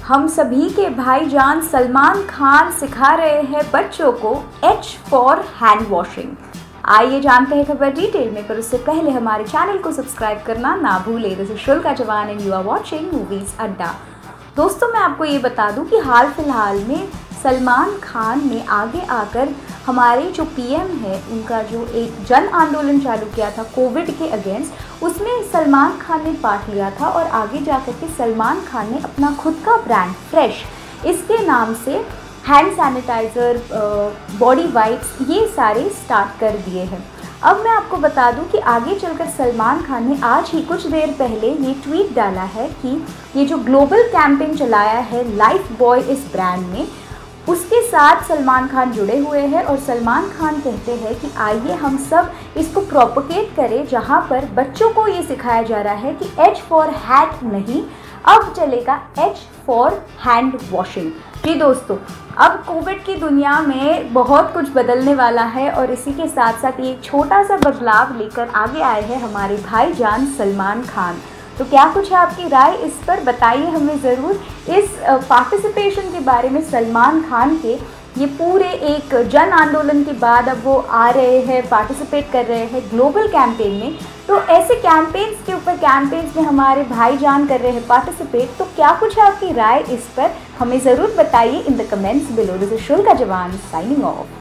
हम सभी के भाईजान सलमान खान सिखा रहे हैं बच्चों को H फॉर हैंड वॉशिंग। आइए जानते हैं खबर डिटेल में, पर उससे पहले हमारे चैनल को सब्सक्राइब करना ना भूलें। दिस इज शुल्का Jawan and you are watching movies Adda. दोस्तों, मैं आपको ये बता दूं कि हाल फिलहाल में सलमान खान ने आगे आकर हमारे जो पीएम है उनका जो एक जन आंदोलन चालू किया था कोविड के अगेंस्ट, उसमें सलमान खान ने पार्ट लिया था और आगे जाकर के सलमान खान ने अपना खुद का ब्रांड फ्रेश इसके नाम से हैंड सैनिटाइज़र, बॉडी वाइप्स ये सारे स्टार्ट कर दिए हैं। अब मैं आपको बता दूं कि आगे चलकर सलमान खान ने आज ही कुछ देर पहले ये ट्वीट डाला है कि ये जो ग्लोबल कैंपेन चलाया है लाइफ बॉय इस ब्रांड में, उसके साथ सलमान खान जुड़े हुए हैं और सलमान खान कहते हैं कि आइए हम सब इसको प्रोपोगेट करें, जहां पर बच्चों को ये सिखाया जा रहा है कि H फॉर हैट नहीं, अब चलेगा H फॉर हैंड वॉशिंग। जी दोस्तों, अब कोविड की दुनिया में बहुत कुछ बदलने वाला है और इसी के साथ साथ ये एक छोटा सा बदलाव लेकर आगे आए हैं हमारे भाईजान सलमान खान। तो क्या कुछ है आपकी राय इस पर, बताइए हमें ज़रूर। इस पार्टिसिपेशन के बारे में सलमान खान के ये पूरे एक जन आंदोलन के बाद अब वो आ रहे हैं, पार्टिसिपेट कर रहे हैं ग्लोबल कैंपेन में। तो ऐसे कैंपेन्स के ऊपर कैंपेन्स में हमारे भाईजान कर रहे हैं पार्टिसिपेट। तो क्या कुछ है आपकी राय इस पर, हमें ज़रूर बताइए in the comments below. This is शुल्का जवान साइनिंग ऑफ।